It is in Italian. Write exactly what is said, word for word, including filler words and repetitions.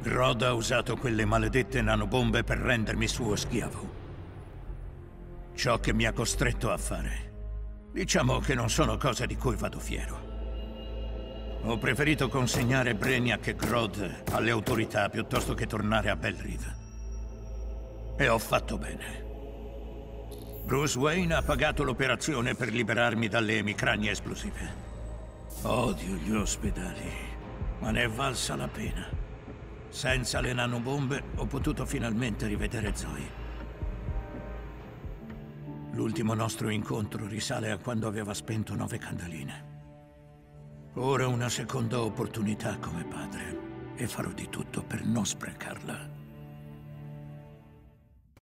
Grodd ha usato quelle maledette nanobombe per rendermi suo schiavo. Ciò che mi ha costretto a fare. Diciamo che non sono cose di cui vado fiero. Ho preferito consegnare Brainiac e Grodd alle autorità piuttosto che tornare a Belle Reve. E ho fatto bene. Bruce Wayne ha pagato l'operazione per liberarmi dalle emicranie esplosive. Odio gli ospedali, ma ne è valsa la pena. Senza le nanobombe ho potuto finalmente rivedere Zoe. L'ultimo nostro incontro risale a quando aveva spento nove candeline. Ora una seconda opportunità come padre e farò di tutto per non sprecarla.